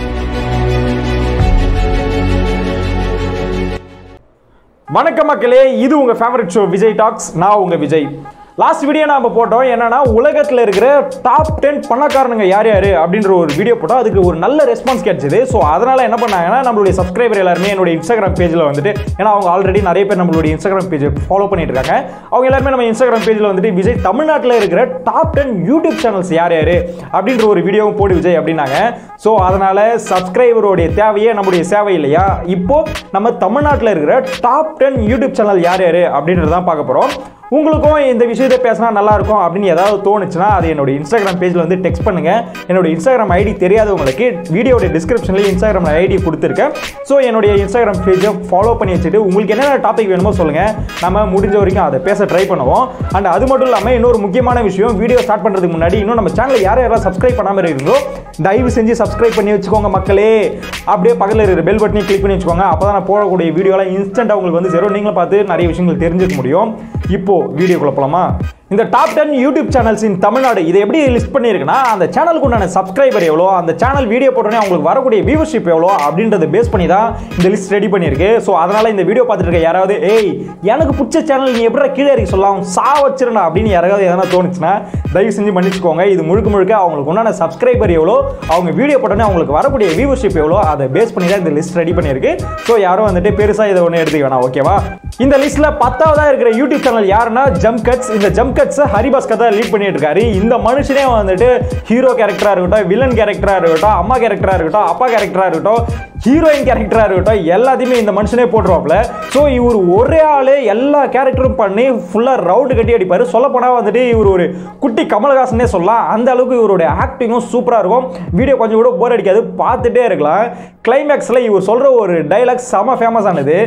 வணக்கம் மக்களே, இது உங்க ஃபேவரட் ஷோ விஜய் டாக்ஸ். நான் உங்க விஜய். லாஸ்ட் வீடியோ நாம போட்டோம் என்னன்னா, உலகத்தில் இருக்கிற டாப் 10 பணக்காரனுங்க யார் யாரு அப்படின்ற ஒரு வீடியோ போட்டோம். அதுக்கு ஒரு நல்ல ரெஸ்பான்ஸ் கிடைச்சது. ஸோ அதனால என்ன பண்ணாங்கன்னா, நம்மளுடைய சப்ஸ்கிரைபர் எல்லாருமே என்னோட இன்ஸ்டாகிராம் பேஜில் வந்துட்டு, ஏன்னா அவங்க ஆல்ரெடி நிறைய பேர் நம்மளுடைய இன்ஸ்டாகிராம் பேஜை ஃபாலோ பண்ணிட்டு இருக்காங்க. அவங்க எல்லாருமே நம்ம இன்ஸ்டாகிராம் பேஜில் வந்துட்டு விஜய் தமிழ்நாட்டில் இருக்கிற டாப் 10 யூடியூப் சேனல்ஸ் யார் யாரு அப்படின்ற ஒரு வீடியோவும் போடு விஜய் அப்படின்னாங்க. ஸோ அதனால சப்ஸ்கிரைபருடைய தேவையே நம்முடைய சேவை இல்லையா? இப்போ நம்ம தமிழ்நாட்டில் இருக்கிற டாப் 10 யூடியூப் சேனல் யார் யாரு அப்படின்றதான் பார்க்க போறோம். உங்களுக்கும் இந்த விஷயத்தை பேசினா நல்லா இருக்கும் அப்படின்னு ஏதாவது தோணுச்சுன்னா அது என்னோட இன்ஸ்டாகிராம் பேஜில் வந்து டெக்ஸ்ட் பண்ணுங்க. என்னோட இன்ஸ்டாகிராம் ஐடி தெரியாதவங்களுக்கு வீடியோட டிஸ்கிரிப்ஷன்லேயே இன்ஸ்டாகிராம் ஐடி கொடுத்துருக்கேன். ஸோ என்னுடைய இன்ஸ்டாகிராம் பேஜை ஃபாலோ பண்ணி வச்சுட்டு உங்களுக்கு என்னென்ன டாபிக் வேணுமோ சொல்லுங்க, நம்ம முடிஞ்ச வரைக்கும் அதை பேச ட்ரை பண்ணுவோம். அண்ட் அது மட்டும் இல்லாமல் இன்னொரு முக்கியமான விஷயம், வீடியோ ஸ்டார்ட் பண்ணுறதுக்கு முன்னாடி இன்னும் நம்ம சேனலை யாரெல்லாம் சப்ஸ்கிரைப் பண்ணாமல் இருக்கோ தயவு செஞ்சு சப்ஸ்கிரைப் பண்ணி வச்சுக்கோங்க மக்களே. அப்படியே பக்கத்தில் இருக்கிற பெல் பட்டனையும் கிளிக் பண்ணி வச்சுக்கோங்க. அப்போ தான் நான் போடக்கூடிய வீடியோலாம் இன்ஸ்டன்ட்டாக உங்களுக்கு வந்து சேரும். நீங்களும் பார்த்து நிறைய விஷயங்கள் தெரிஞ்சுக்க முடியும். இப்போ வீடியோக்குள்ள போலாமா? இந்த top 10 YouTube channels in Tamil Nadu இதை எப்படி லிஸ்ட் பண்ணியிருக்குன்னா, அந்த சேனலுக்கு உண்டான சப்ஸ்கிரைபர் எவ்வளோ, அந்த சேனல் வீடியோ போட்டோன்னே அவங்களுக்கு வரக்கூடிய வியூவர்ஷிப் எவ்வளோ அப்படின்றத பேஸ் பண்ணி தான் இந்த லிஸ்ட் ரெடி பண்ணியிருக்கு. ஸோ அதனால இந்த வீடியோ பார்த்துட்டு இருக்க யாராவது எனக்கு பிடிச்ச சேனல் நீ எப்படி கீழே இறக்கி சொல்லலாம் வச்சிருந்தா அப்படின்னு யாராவது எதனா தோணுச்சுன்னா தயவு செஞ்சு மன்னிச்சுக்கோங்க. இது முழுக்க முழுக்க அவங்களுக்கு உண்டான சப்ஸ்கிரைபர் எவ்வளோ, அவங்க வீடியோ போட்டோன்னே அவங்களுக்கு வரக்கூடிய வியூவர்ஷிப் எவ்வளோ அதை பேஸ் பண்ணி தான் இந்த லிஸ்ட் ரெடி பண்ணியிருக்கு. ஸோ யாரும் வந்துட்டு பெருசாக இதை ஒன்று எடுத்துக்க வேணாம், ஓகேவா? இந்த லிஸ்ட்ல 10ஆவதா இருக்கிற யூடியூப் சேனல் யாருன்னா ஜம்ப் கட்ஸ். இந்த ஜம்ப் கட்ஸ் ஹரிபாஸ்கர் தான் லீட் பண்ணிட்டு இருக்காரு. இந்த மனுஷனே வந்துட்டு ஹீரோ கேரக்டரா இருக்கட்டும், வில்லன் கேரக்டரா இருக்கட்டும், அம்மா கேரக்டரா இருக்கட்டும், அப்பா கேரக்டரா இருக்கட்டும், ஹீரோயின் கேரக்டரா இருக்கட்டும், எல்லாத்தையுமே இந்த மனுஷனே போட்டுருவாப்ல. ஸோ இவர் ஒரே ஆளு எல்லா கேரக்டரும் பண்ணி ஃபுல்லா ரவுண்டு கட்டி அடிப்பாரு. சொல்ல போனா வந்துட்டு இவர் ஒரு குட்டி கமலஹாசனே சொல்லலாம். அந்த அளவுக்கு இவருடைய ஆக்டிங்கும் சூப்பரா இருக்கும். வீடியோ கொஞ்சம் கூட போர் அடிக்காது, பார்த்துட்டே இருக்கலாம். கிளைமேக்ஸ்ல இவர் சொல்ற ஒரு டைலாக் செம ஃபேமஸ் ஆனது,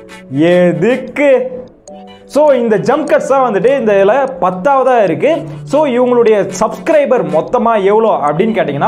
எதுக்கு. ஸோ இந்த ஜம்ப் கட்ஸ் தான் வந்துட்டு இந்த இதில் 10ஆவதா இருக்கு. ஸோ இவங்களுடைய சப்ஸ்கிரைபர் மொத்தமாக எவ்வளோ அப்படின்னு கேட்டிங்கன்னா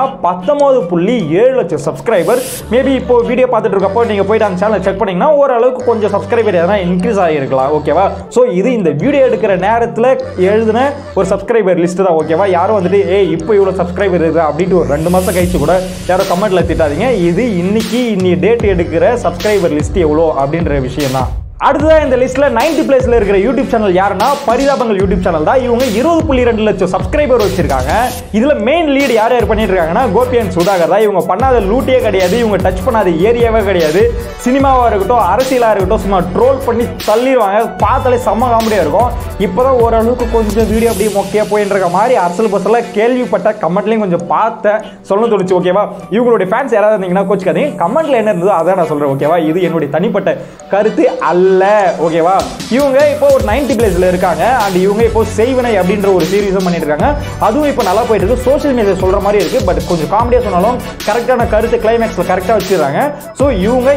19.7 லட்சம் சப்ஸ்கிரைபர். மேபி இப்போ வீடியோ பார்த்துட்டு இருக்கப்போ நீங்கள் போயிட்டு அந்த சேனலை செக் பண்ணிங்கன்னா ஓரளவுக்கு கொஞ்சம் சப்ஸ்கிரைபர் எதனா இன்க்ரீஸ் ஆகிருக்கலாம், ஓகேவா? ஸோ இது இந்த வீடியோ எடுக்கிற நேரத்தில் எழுதின ஒரு சப்ஸ்கிரைபர் லிஸ்ட் தான், ஓகேவா? யாரும் வந்துட்டு இப்போ இவ்வளோ சப்ஸ்கிரைபர் இருக்குது அப்படின்ட்டு ஒரு 2 மாதம் கழிச்சு கூட யாரும் கமெண்ட்ல திட்டாதீங்க. இது இன்னைக்கு டேட் எடுக்கிற சப்ஸ்கிரைபர் லிஸ்ட் எவ்வளோ அப்படின்ற விஷயம் தான். அடுத்ததான் இந்த லிஸ்ட்ல 90 பிளேஸ்ல இருக்கிற யூடியூப் சேனல் யாருன்னா பரிதாபங்கள் யூடியூப் சேனல் தான். இவங்க 20.2 லட்சம் சப்ஸ்கிரைபர் வச்சிருக்காங்க. இதுல மெயின் லீட் யார் பண்ணிட்டு இருக்காங்கன்னா கோபி அண்ட் சுதாகர் தான். இவங்க பண்ணாத லூட்டியே கிடையாது, இவங்க டச் பண்ணாத ஏரியாவே கிடையாது. சினிமாவா இருக்கட்டும், அரசியலா இருக்கட்டும், சும்மா ட்ரோல் பண்ணி தள்ளிடுவாங்க. பார்த்தாலே செம்ம காமெடியா இருக்கும். இப்போதான் ஓரளவுக்கு கொஞ்சம் வீடியோ அப்படியே மொக்கையா போயிட்டு இருக்க மாதிரி அரசல் பசல கேள்விப்பட்ட கமெண்ட்லையும் கொஞ்சம் பார்த்தேன், சொல்ல தோணுச்சு, ஓகேவா? இவங்களுடைய ஃபேன்ஸ் யாராவது இருந்தீங்கன்னா கோச்சுக்காதீங்க. கமெண்ட்ல என்ன இருந்ததோ அதான் நான் சொல்றேன், ஓகேவா? இது என்னுடைய தனிப்பட்ட கருத்து அல்ல, ஓகேவா? இவங்க இப்போ ஒரு 90 பிளேஸ்ல இருக்காங்க. அண்ட் இவங்க இப்போ செய்வனை அப்படின்ற ஒரு சீரீஸும் பண்ணிட்டு இருக்காங்க. அதுவும் இப்போ நல்லா போயிட்டு இருக்கு. சோஷியல் மீடியா சொல்ற மாதிரி இருக்கு, பட் கொஞ்சம் காமெடியா சொன்னாலும் கரெக்டான கருத்து கிளைமேக்ஸ்ல கரெக்டா வச்சிருக்காங்க. ஸோ இவங்க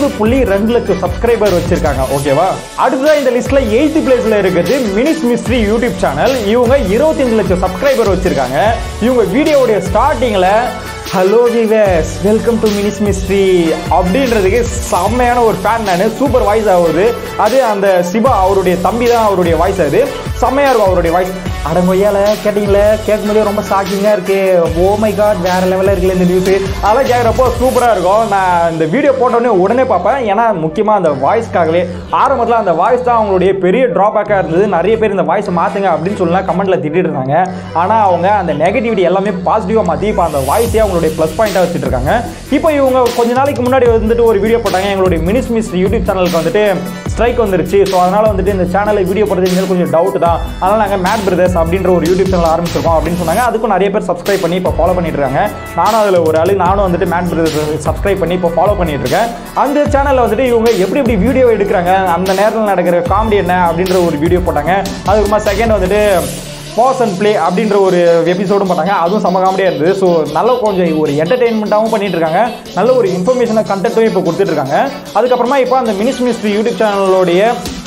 20.2 லட்சம் சப்ஸ்கிரைபர் வச்சிருக்காங்க, ஓகேவா? அடுத்ததான் இந்த லிஸ்ட்ல 8th பிளேஸ்ல இருக்குது மினிஸ் மிஸ்ட்ரி யூடியூப் சேனல். இவங்க 25 லட்சம் சப்ஸ்கிரைபர் வச்சிருக்காங்க. இவங்க வீடியோவுடைய ஸ்டார்டிங்ல hello viewers, welcome to Mini's mystery அப்படின்றதுக்கு செம்மையான ஒரு ஃபேன் நான். சூப்பர் வாய்ஸ் ஆகுது. அது அந்த சிவா அவருடைய தம்பி தான் அவருடைய வாய்ஸ். அது செம்மையா இருக்கும் அவருடைய வாய்ஸ். அடங்கொய்யால கேட்டீங்களே, கேட்கும்போதே ரொம்ப ஷாக்கிங்காக இருக்கு. ஓ மை காட், வேற லெவலில் இருக்குல்ல இந்த நியூஸ். அதெல்லாம் கேட்குறப்போ சூப்பராக இருக்கும். நான் இந்த வீடியோ போட்டோடனே உடனே பார்ப்பேன். ஏன்னா முக்கியமாக அந்த வாய்ஸ்க்காகவே ஆரம்பத்தில் அந்த வாய்ஸ் தான் அவங்களுடைய பெரிய ட்ராபேக்காக இருந்தது. நிறைய பேர் இந்த வாய்ஸை மாற்றுங்க அப்படின்னு சொல்லலாம் கமெண்ட்ல திட்டிட்டு இருந்தாங்க. ஆனால் அவங்க அந்த நெகட்டிவிட்டி எல்லாமே பாசிட்டிவாக மாற்றி இப்போ அந்த வாய்ஸே அவங்களுடைய ப்ளஸ் பாயிண்டாக வச்சுட்டு இருக்காங்க. இப்போ இவங்க கொஞ்ச நாளைக்கு முன்னாடி வந்துட்டு ஒரு வீடியோ போட்டாங்க, எங்களுடைய மினிஸ் மிஸ்ட்ரி யூடியூப் சேனலுக்கு வந்துட்டு ஸ்ட்ரைக் வந்துருச்சு. ஸோ அதனால வந்துட்டு இந்த சேனலில் வீடியோ போடுறது கொஞ்சம் டவுட் தான். அதனால் நாங்கள் மேட் பிரதர்ஸ் அப்படின்ற ஒரு யூடியூப் சேனல் ஆரம்பிச்சிருக்கோம் அப்படின்னு சொன்னாங்க. அதுக்கும் நிறைய பேர் சப்ஸ்கிரைப் பண்ணி இப்போ ஃபாலோ பண்ணிட்டு இருக்காங்க. நானும் அதில் ஒரு ஆளு. நானும் வந்துட்டு மேட் பிரதர்ஸ் சப்ஸ்கிரைப் பண்ணி இப்போ ஃபாலோ பண்ணிட்டு இருக்கேன். அந்த சேனலில் வந்துட்டு இவங்க எப்படி வீடியோ எடுக்கிறாங்க, அந்த நேரத்தில் நடக்கிற காமெடி என்ன அப்படின்ற ஒரு வீடியோ போட்டாங்க. அதுக்குமா செகண்ட் வந்துட்டு பாஸ் அண்ட் பிளே அப்படின்ற ஒரு எபிசோடும் பண்ணாங்க. அதுவும் செம்ம காமெடியாக இருந்தது. ஸோ நல்ல கொஞ்சம் ஒரு என்டர்டெயின்மெண்ட்டாகவும் பண்ணிட்டு இருக்காங்க. நல்ல ஒரு இன்ஃபர்மேஷனாக கண்டென்ட்டும் இப்போ கொடுத்துட்டு இருக்காங்க. அதுக்கப்புறமா இப்போ அந்த மினிஸ் மிஸ்ட்ரி யூடியூப் சேனலோடைய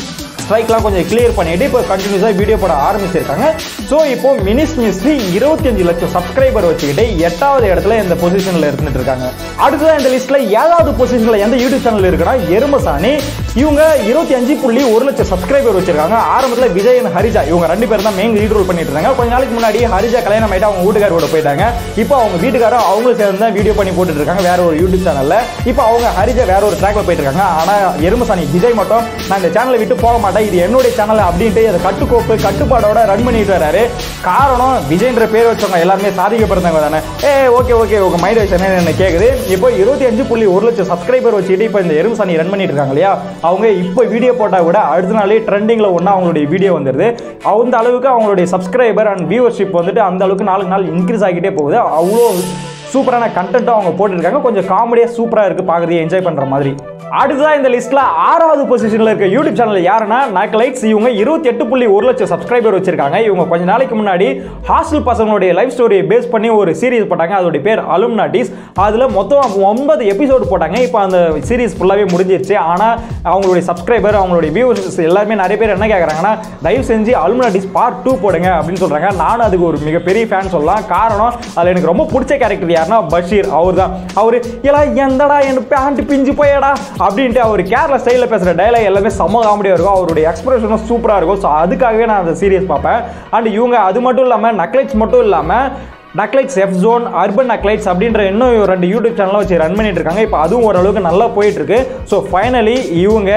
ஸ்ட்ரைக்லாம் கொஞ்சம் கிளியர் பண்ணிட்டு இப்போ கண்டினியூஸாக வீடியோ போட ஆரம்பிச்சிருக்காங்க. ஸோ இப்போ மினிஸ் மிஸ்ட்ரி 25 லட்சம் சப்ஸ்கிரைபர் வச்சுக்கிட்டு 8வது இடத்துல இந்த பொசிஷனில் இருந்துட்டு இருக்காங்க. அடுத்ததான் இந்த லிஸ்ட்ல 7வது பொசிஷனில் எந்த யூடியூப் சேனல் இருக்குன்னா எருமசாணி. இவங்க 25.1 லட்சம் சப்ஸ்கிரைபர் வச்சிருக்காங்க. ஆரம்பத்தில் விஜய் and ஹரிஜா இவங்க 2 பேர் தான் மெயின் லீட் ரோல் பண்ணிட்டு இருந்தாங்க. கொஞ்ச நாளைக்கு முன்னாடி ஹரிஜா கல்யாணம் ஆயிட்டு அவங்க வீட்டுக்காரோட போயிட்டாங்க. இப்போ அவங்க வீட்டுக்காரர் அவங்களும் சேர்ந்து தான் வீடியோ பண்ணி போட்டுட்டு இருக்காங்க வேற ஒரு யூடியூப் சேனல்ல. இப்போ அவங்க ஹரிஜா வேற ஒரு ட்ராக்ல போயிட்டு இருக்காங்க. ஆனா எருமசாணி விஜய் மட்டும் நான் இந்த சேனலை விட்டு போக மாட்டேன், இது என்னுடைய சேனல் அப்படின்ட்டு அதை கட்டுப்பாடோட ரன் பண்ணிட்டு வராரு. காரணம் விஜய்ன்ற பேர் வச்சவங்க எல்லாருமே சாதிக்கப்படுறவங்க தானே. ஓகே உங்க மைண்ட் வச்சு என்ன கேக்குது. இப்போ 25.1 லட்சம் சப்ஸ்கிரைபர் வச்சுட்டு இப்போ இந்த எருமசாணி ரன் பண்ணிட்டு இருக்காங்க இல்லையா, அவங்க இப்போ வீடியோ போட்டா கூட அடுத்த நாளே ட்ரெண்டிங்ல ஒண்ணா அவங்களுடைய வீடியோ வந்துருது. அந்த அளவுக்கு அவங்களுடைய சப்ஸ்கிரைபர் அண்ட் வியூவர்ஷிப் வந்துட்டு அந்த அளவுக்கு நாளுக்கு நாள் இன்க்ரீஸ் ஆகிட்டே போகுது. அவ்வளோ சூப்பரான கண்டென்ட்டும் அவங்க போட்டுருக்காங்க. கொஞ்சம் காமெடியா சூப்பரா இருக்கு, பார்க்கறதுக்கு என்ஜாய் பண்ற மாதிரி. அடுத்ததான் இந்த லிஸ்ட்ல 6வது பொசிஷன்ல இருக்க யூடியூப் சேனல் யாருன்னா நக்லைட்ஸ். இவங்க 28.1 லட்சம் சப்ஸ்கிரைபர் வச்சிருக்காங்க. இவங்க கொஞ்ச நாளைக்கு முன்னாடி ஹாஸ்டல் பசங்களுடைய லைஃப் ஸ்டோரியை பேஸ் பண்ணி ஒரு சீரிஸ் போட்டாங்க. அதோட பேர் அலுமினாட்டிஸ். அதுல மொத்தம் 9 எபிசோடு போட்டாங்க. இப்போ அந்த சீரிஸ் ஃபுல்லாவே முடிஞ்சிருச்சு. ஆனா அவங்களுடைய சப்ஸ்கிரைபர் அவங்களுடைய வியூவர்ஸ் எல்லாருமே நிறைய பேர் என்ன கேட்கறாங்கன்னா, தயவு செஞ்சு அலுமினாட்டிஸ் பார்ட் 2 போடுங்க அப்படின்னு சொல்றாங்க. நானும் அதுக்கு ஒரு மிகப்பெரிய ஃபேன் சொல்லலாம். காரணம் அதுல எனக்கு ரொம்ப பிடிச்ச கேரக்டர் யாருன்னா பஷீர். அவர் தான். அவரு எல்லாம் எந்தடா என் பேண்ட் பிஞ்சு போயடா அப்படின்ட்டு அவர் கேரளா ஸ்டைலில் பேசுகிற டைலாக் எல்லாமே செம்ம காமெடியாக இருக்கும். அவருடைய எக்ஸ்பிரஷனும் சூப்பராக இருக்கும். ஸோ அதுக்காகவே நான் அந்த சீரியஸ் பார்ப்பேன். அண்ட் இவங்க அது மட்டும் இல்லாமல் நக்லைட்ஸ் மட்டும் இல்லாமல் Nakkalites F zone, urban Nakkalites அப்படின்ற இன்னும் 2 யூடியூப் சேனலை வச்சு ரன் பண்ணிட்டு இருக்காங்க. இப்போ அதுவும் ஓரளவுக்கு நல்லா போயிட்டு இருக்கு. ஸோ ஃபைனலி இவங்க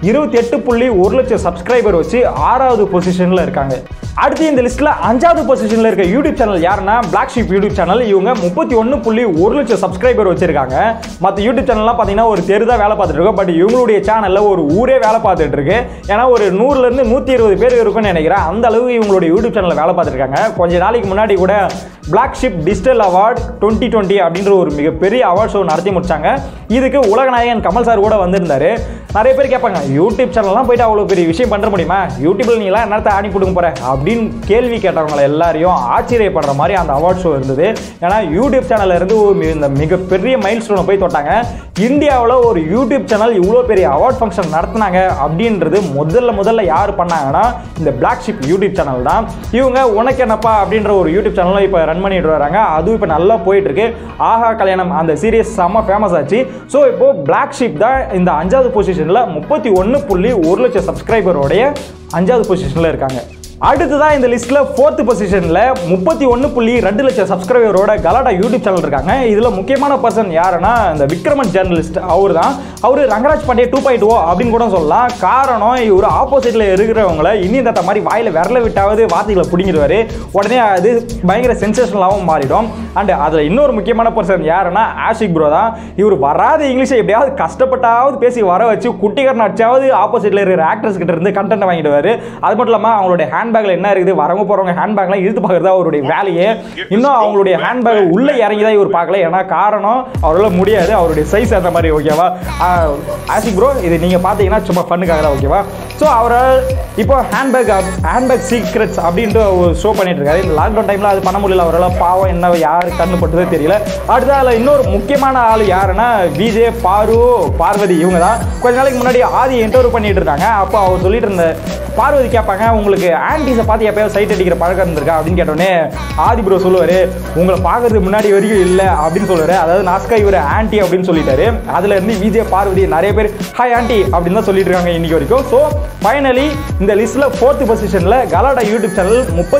28.1 லட்சம் சப்ஸ்கிரைபர் வச்சு 6வது பொசிஷனில் இருக்காங்க. அடுத்து இந்த லிஸ்ட்ல 5வது பொசிஷன்ல இருக்க யூடியூப் சேனல் யாருன்னா பிளாக் ஷீப் யூடியூப் சேனல். இவங்க 31.1 லட்சம் சப்ஸ்கிரைபர் வச்சிருக்காங்க. மற்ற யூடியூப் சேனல்லாம் பார்த்தீங்கன்னா ஒரு தெரு தான் வேலை பார்த்துட்டு இருக்கோம். பட் இவங்களுடைய சேனல்ல ஒரு ஊரே வேலை பார்த்துட்டு இருக்கு. ஏன்னா ஒரு 100ல இருந்து 120 பேர் இருக்கும்னு நினைக்கிறேன். அந்த அளவுக்கு இவங்களுடைய யூடியூப் சேனல்ல வேலை பார்த்துட்டு இருக்காங்க. கொஞ்ச நாளைக்கு முன்னாடி கூட பிளாக் ஷீப் டிஜிட்டல் அவார்ட் 2020 அப்படின்ற ஒரு மிகப்பெரிய அவார்ட் ஷோ நடத்தி முடிச்சாங்க. இதுக்கு உலகநாயகன் கமல் சார் கூட வந்திருந்தாரு. நிறைய பேர் கேட்பாங்க, யூடியூப் சேனல்லாம் போயிட்டு அவ்வளோ பெரிய விஷயம் பண்ண முடியுமா, யூடியூப்ல நீங்களாம் என்னத்தை ஆணி போடுங்க போற அப்படின்னு கேள்வி கேட்டவங்களை எல்லாரையும் ஆச்சரியப்படுற மாதிரி அந்த அவார்ட் ஷோ இருந்தது. ஏன்னா யூடியூப் சேனல்ல இருந்து இந்த மிகப்பெரிய மைல் ஸ்டோனை போய் தொட்டாங்க. இந்தியாவில் ஒரு யூடியூப் சேனல் இவ்வளோ பெரிய அவார்ட் ஃபங்க்ஷன் நடத்தினாங்க அப்படின்றது முதல்ல யார் பண்ணாங்கன்னா இந்த பிளாக் ஷீப் யூடியூப் சேனல் தான். இவங்க உனக்கு என்னப்பா அப்படின்ற ஒரு யூடியூப் சேனலும் இப்போ ரன் பண்ணிட்டு வராங்க. அதுவும் இப்போ நல்லா போயிட்டு இருக்கு. ஆஹா கல்யாணம் அந்த சீரியஸ் செம்ம ஃபேமஸ் ஆச்சு. ஸோ இப்போ பிளாக் ஷீப் தான் இந்த 5வது பொசிஷன்ல 31.1 லட்சம் சப்ஸ்கிரைபரோடைய 5வது பொசிஷன்ல இருக்காங்க. அடுத்ததான் இந்த லிஸ்ட்ல 4th பொசிஷன்ல 31.2 லட்சம் சப்ஸ்கிரைபரோட கலாட்டா யூடியூப் சேனல் இருக்காங்க. இதுல முக்கியமான பர்சன் யாருன்னா இந்த விக்ரமன் ஜேர்னலிஸ்ட். அவர் தான். அவரு ரங்கராஜ் பாண்டே 2.0 அப்படின்னு கூட சொல்லலாம். காரணம் இவர் ஆப்போசிட்ல இருக்கிறவங்களை இனி இந்த மாதிரி வாயில விரல விட்டாவது வார்த்தைகளை பிடிங்கிடுவாரு. உடனே அது பயங்கர சென்சேஷனலாகவும் மாறிடும். அண்ட் அதுல இன்னொரு முக்கியமான பர்சன் யாருன்னா ஆஷிக் ப்ரோ தான். இவர் வராத இங்கிலீஷை எப்படியாவது கஷ்டப்பட்டாவது பேசி வர வச்சு குட்டிகர் நடிச்சாவது ஆப்போசிட்ல இருக்கிற ஆக்டர்ஸ் கிட்ட இருந்து கண்டென்ட் வாங்கிடுவாரு. அது மட்டும் இல்லாம அவங்களுடைய ஹேண்ட்பேக்ல என்ன இருக்குது, வரவங்க போறவங்க ஹேண்ட்பேக்லாம் இழுத்து பார்க்கறது அவருடைய வேலையே. இன்னும் அவங்களுடைய ஹேண்ட்பேக் உள்ள இறங்கி தான் இவர் பார்க்கல. ஏன்னா காரணம் அவரால் முடியாது, அவருடைய சைஸ் அந்த மாதிரி. ஓகேவா ஆஷிக் ப்ரோ, இது நீங்க பாத்தீங்கன்னா சும்மா ஃபன்னுக்காக தான். ஓகேவா. ஸோ அவரால் இப்போ ஹேண்ட்பேக் சீக்ரெட்ஸ் அப்படின்ட்டு ஒரு ஷோ பண்ணிட்டு இருக்காரு. இந்த லாக்டவுன் டைம்ல அது பண்ண முடியல. அவரால் பாவம் என்ன யாரு கண்ணு பட்டுதே தெரியல. அடுத்த இன்னொரு முக்கியமான ஆள் யாருன்னா விஜே பார்வதி. இவங்க தான். கொஞ்ச நாளைக்கு முன்னாடி ஆதி இன்டர்வியூ பண்ணிட்டு இருந்தாங்க. அப்போ அவர் சொல்லிட்டு இருந்த பார்வதி கேட்பாங்க, உங்களுக்கு ஆன்டிஸை பார்த்து எப்பயாவது சைட் அடிக்கிற பழக்கம் இருந்திருக்கா அப்படின்னு கேட்டோடனே ஆதி ப்ரோ சொல்லுவாரு, உங்களை பார்க்கறதுக்கு முன்னாடி வரைக்கும் இல்லை அப்படின்னு சொல்லுவாரு. அதாவது நாஸ்கா இவர் ஆன்டி அப்படின்னு சொல்லிட்டாரு. அதுல இருந்து விஜய் பார்வதி நிறைய பேர் ஹாய் ஆன்டி அப்படின்னு தான் சொல்லிட்டு இருக்காங்க இன்னைக்கு வரைக்கும். ஸோ ஃபைனலி இந்த லிஸ்ட்ல 4th பொசிஷன்ல கலாட்டா யூடியூப் சேனல்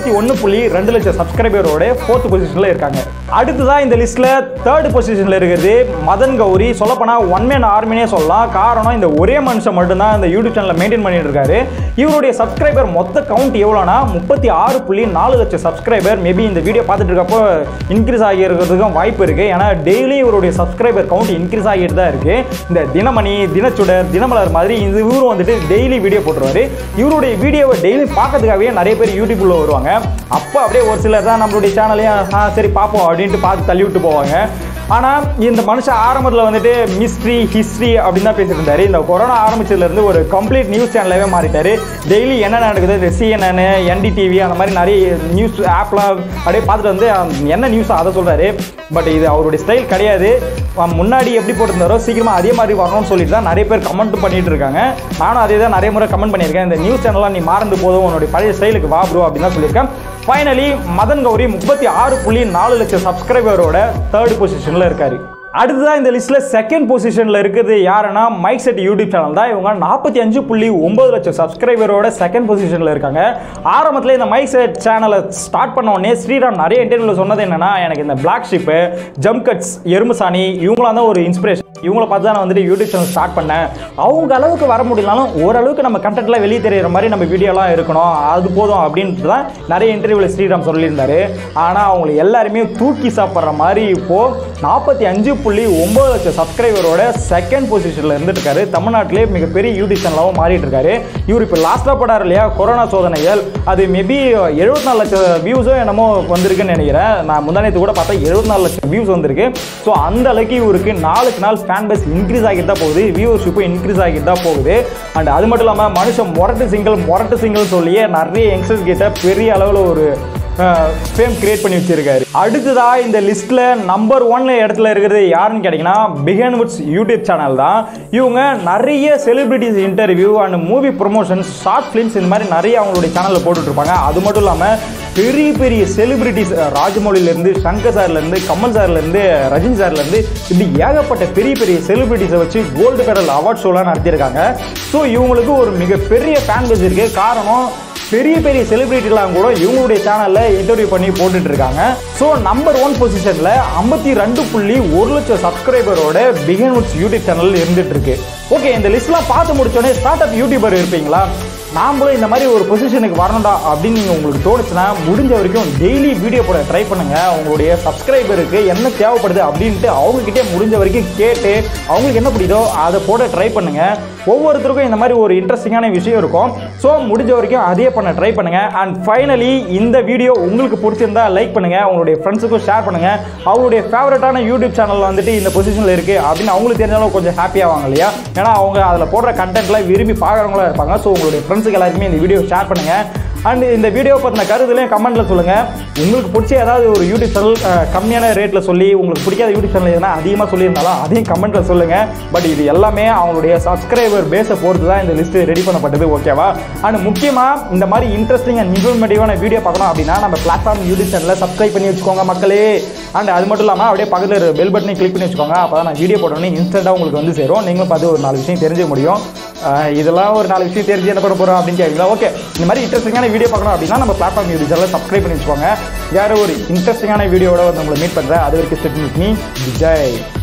31.2 லட்சம் சப்ஸ்கிரைபரோட 4th பொசிஷன்ல இருக்காங்க. அடுத்ததான் இந்த லிஸ்ட்ல 3rd பொசிஷன்ல இருக்கிறது மதன் கௌரி. சொல்லப்போனா ஒன் மேன் ஆர்மினே சொல்லலாம். காரணம் இந்த ஒரே மனுஷன் மட்டும்தான் இந்த யூடியூப் சேனலை மெயின்டைன் பண்ணிட்டு இருக்காரு. இவருடைய சப்ஸ்கிரைபர் மொத்த கவுண்ட் எவ்வளோனா 36.4 லட்சம் சப்ஸ்கிரைபர். மேபி இந்த வீடியோ பார்த்துட்டு இருக்கப்போ இன்க்ரீஸ் ஆகி இருக்கிறதுக்கும் வாய்ப்பு இருக்கு. ஏன்னா டெய்லி இவருடைய சப்ஸ்கிரைபர் கவுண்ட் இன்க்ரீஸ் ஆகிட்டு தான் இருக்கு. இந்த தினமணி, தினச்சுடர், தினமலர் மாதிரி இந்த இவரும் வந்துட்டு டெய்லி வீடியோ போட்டுருவாரு. இவருடைய வீடியோவை டெய்லி பார்க்கறதுக்காகவே நிறைய பேர் யூடியூப்ல வருவாங்க. அப்போ அப்படியே ஒரு சிலர் தான் நம்மளுடைய சேனலையும் சரி பார்ப்போம் அப்படின்ட்டு பார்த்து தள்ளி விட்டு போவாங்க. ஆனால் இந்த மனுஷன் ஆரம்பத்தில் வந்துட்டு மிஸ்ட்ரி ஹிஸ்ட்ரி அப்படின்னு தான் பேசிட்டு இருந்தாரு. இந்த கொரோனா ஆரம்பிச்சதுலேருந்து ஒரு கம்ப்ளீட் நியூஸ் சேனலாகவே மாறிட்டாரு. டெய்லி என்ன நடக்குது, இந்த CNN, NDTV அந்த மாதிரி நிறைய நியூஸ் ஆப்லாம் அப்படியே பார்த்துட்டு வந்து என்ன நியூஸ் அதை சொல்கிறாரு. பட் இது அவருடைய ஸ்டைல் கிடையாது. முன்னாடி எப்படி போட்டிருந்தாரோ சீக்கிரமாக அதே மாதிரி வரணும்னு சொல்லிட்டு தான் நிறைய பேர் கமெண்ட் பண்ணிட்டு இருக்காங்க. நானும் அதே தான் நிறைய முறை கமெண்ட் பண்ணியிருக்கேன். இந்த நியூஸ் சேனல்லாம் நீ மாறந்து போதும், உன்னுடைய பழைய ஸ்டைலுக்கு வா ப்ரோ அப்படின்னு தான் சொல்லியிருக்கேன். ஃபைனலி மதன் கௌரி 36.4 லட்சம் சப்ஸ்கிரைபரோட 3rd பொசிஷனில் இருக்காரு. அடுத்ததான் இந்த லிஸ்ட்ல 2nd பொசிஷன்ல இருக்குது யாருன்னா மைக் செட் யூடியூப் சேனல் தான். இவங்க 45.9 லட்சம் சப்ஸ்கிரைபரோட 2nd பொசிஷன்ல இருக்காங்க. ஆரம்பத்தில் இந்த மைக் செட் சேனலை ஸ்டார்ட் பண்ண உடனே ஸ்ரீராம் நிறைய இன்டர்வியூல சொன்னது என்னன்னா, எனக்கு இந்த black sheep, jump cuts, Erumasaani இவங்களாம் தான் ஒரு இன்ஸ்பிரேஷன். இவங்கள பார்த்து தான் நான் வந்துட்டு யூடியூப் சேனல் ஸ்டார்ட் பண்ணேன். அவங்க அளவுக்கு வர முடியலனாலும் ஓரளவுக்கு நம்ம கண்டென்ட்லாம் வெளியே தெரியுற மாதிரி நம்ம வீடியோலாம் இருக்கணும், அது போதும் அப்படின்ட்டு தான் நிறைய இன்டர்வியூவில் ஸ்ரீராம் சொல்லியிருந்தாரு. ஆனால் அவங்களை எல்லாருமே தூக்கி சாப்பிட்ற மாதிரி இப்போது 45.9 லட்சம் சப்ஸ்கிரைபரோட 2nd பொசிஷனில் இருந்துட்டு இருக்காரு. தமிழ்நாட்டிலே மிகப்பெரிய யூடியூப் சேனலாகவும் மாறிட்டு இருக்காரு. இவர் இப்போ லாஸ்ட்டாக போடாரு இல்லையா கொரோனா சோதனைகள், அது மேபி 74 லட்சம் வியூஸும் என்னமோ வந்திருக்குன்னு நினைக்கிறேன். நான் முந்தானத்து கூட பார்த்தா 74 லட்சம் வியூஸ் வந்திருக்கு. ஸோ அந்த அளவுக்கு இவருக்கு நாளுக்கு நாள் ஃபேன் பேஸ் இன்க்ரீஸ் ஆகிட்டு தான் போகுது, வியூவர்ஷிப்பும் இன்க்ரீஸ் ஆகிட்டு தான் போகுது. அண்ட் அது மட்டும் இல்லாமல் மனுஷன் மொரட்டு சிங்கிள் சொல்லியே நிறைய யங்ஸ்டர்ஸ் கிட்ட பெரிய அளவில் ஒரு ஃபேம் கிரியேட் பண்ணி வச்சிருக்காரு. அடுத்ததா இந்த லிஸ்ட்ல நம்பர் 1 இடத்துல இருக்கிறது யாருன்னு கேட்டீங்கன்னா பிஹைண்ட் வுட்ஸ் யூடியூப் சேனல் தான். இவங்க நிறைய celebrities interview and movie promotions, short films இந்த மாதிரி நிறைய அவங்களுடைய சேனலில் போட்டுட்டு இருப்பாங்க. அது மட்டும் இல்லாமல் பெரிய பெரிய செலிபிரிட்டிஸ் ராஜமௌலியிலேருந்து, சங்கர் சார்லேருந்து, கமல் சார்லேருந்து, ரஜினி சார்லேருந்து இப்படி ஏகப்பட்ட பெரிய பெரிய செலிபிரிட்டிஸை வச்சு கோல்டு மெடல் அவார்ட் ஷோலாம் நடத்தியிருக்காங்க. ஸோ இவங்களுக்கு ஒரு மிகப்பெரிய ஃபேன் பேஸ் இருக்குது. காரணம் பெரிய பெரிய செலிபிரிட்டிலாம் கூட இவங்களுடைய சேனலில் இன்டர்வியூ பண்ணி போட்டுட்டு இருக்காங்க. ஸோ நம்பர் 1 பொசிஷனில் 52.1 லட்சம் சப்ஸ்கிரைபரோட பிஹைண்ட் வுட்ஸ் யூடியூப் சேனல் இருந்துட்டு இருக்கு. ஓகே, இந்த லிஸ்ட்லாம் பார்த்து முடிச்சோடனே ஸ்டார்ட் அப் யூடியூபர் இருப்பீங்களா, நாமளும் இந்த மாதிரி ஒரு பொசிஷனுக்கு வரணும்டா அப்படின்னு நீங்கள் உங்களுக்கு தோணுச்சுன்னா முடிஞ்ச வரைக்கும் டெய்லி வீடியோ போட ட்ரை பண்ணுங்கள். அவங்களுடைய சப்ஸ்கிரைபருக்கு என்ன தேவைப்படுது அப்படின்ட்டு அவங்ககிட்டே முடிஞ்ச வரைக்கும் கேட்டு அவங்களுக்கு என்ன பிடிக்குதோ அதை போட ட்ரை பண்ணுங்கள். ஒவ்வொருத்தருக்கும் இந்த மாதிரி ஒரு இன்ட்ரெஸ்டிங்கான விஷயம் இருக்கும். ஸோ முடிஞ்ச வரைக்கும் அதே பண்ண ட்ரை பண்ணுங்கள். அண்ட் ஃபைனலி இந்த வீடியோ உங்களுக்கு பிடிச்சிருந்தா லைக் பண்ணுங்கள், அவங்களுடைய ஃப்ரெண்ட்ஸுக்கும் ஷேர் பண்ணுங்கள். அவங்களுடைய ஃபேவரட்டான யூடியூப் சேனல் வந்துட்டு இந்த பொசிஷனில் இருக்குது அப்படின்னு அவங்களுக்கு தெரிஞ்சாலும் கொஞ்சம் ஹாப்பியாவாங்க இல்லையா. ஏன்னா அவங்க அதில் போடுற கண்டென்ட்லாம் விரும்பி பார்க்குறவங்களா இருப்பாங்க. ஸோ உங்களுடைய ஃப்ரெண்ட்ஸுக்கு எல்லாருமே இந்த வீடியோ ஷேர் பண்ணுங்கள். அண்ட் இந்த வீடியோ பற்றின கருத்துலையும் கமெண்ட்டில் சொல்லுங்கள். உங்களுக்கு பிடிச்ச ஏதாவது ஒரு யூடியூப் சேனல் கம்மியான ரேட்டில் சொல்லி, உங்களுக்கு பிடிக்காத யூடியூப் சேனல் எதுனா அதிகமாக சொல்லியிருந்தாலும் அதையும் கமெண்ட்டில் சொல்லுங்கள். பட் இது எல்லாமே அவங்களுடைய சப்ஸ்கிரைபர் பேஸை பொறுத்து தான் இந்த லிஸ்ட்டு ரெடி பண்ணப்பட்டது, ஓகேவா. அண்ட் முக்கியமாக இந்த மாதிரி இன்ட்ரெஸ்டிங் அண்ட் இன்ஃபர்மேட்டிவான வீடியோ பார்க்கணும் அப்படின்னா நம்ம பிளாட்ஃபார்ம் யூடியூப் சேனலில் சப்ஸ்கிரைப் பண்ணி வச்சுக்கோங்க மக்களே. அண்ட் அது மட்டும் இல்லாமல் அப்படியே பக்கத்தில் பெல் பட்டனை கிளிக் பண்ணி வச்சுக்கோங்க. அப்போ தான் நான் வீடியோ போட்டோன்னே இன்ஸ்டன்ட்டாக உங்களுக்கு வந்து சேரும். நீங்களும் பார்த்து ஒரு 4 விஷயம் தெரிஞ்சுக்க முடியும். இதெல்லாம் ஒரு 4 விஷயம் தெரிஞ்சு என்ன பண்ண போகிறோம் அப்படின்னு கேட்குறீங்களா. ஓகே, இந்த மாதிரி இன்ட்ரெஸ்டிங்கான வீடியோ பார்க்கணும் அப்படின்னா நம்ம பிளாட்ஃபார்ம் யூடியூப் சேனலில் சப்ஸ்கிரைப் பண்ணி வச்சுக்கோங்க. வேறு ஒரு இன்ட்ரெஸ்டிங்கான வீடியோட வந்து உங்களை மீட் பண்ணுறேன். அது வரைக்கும் விஜய்.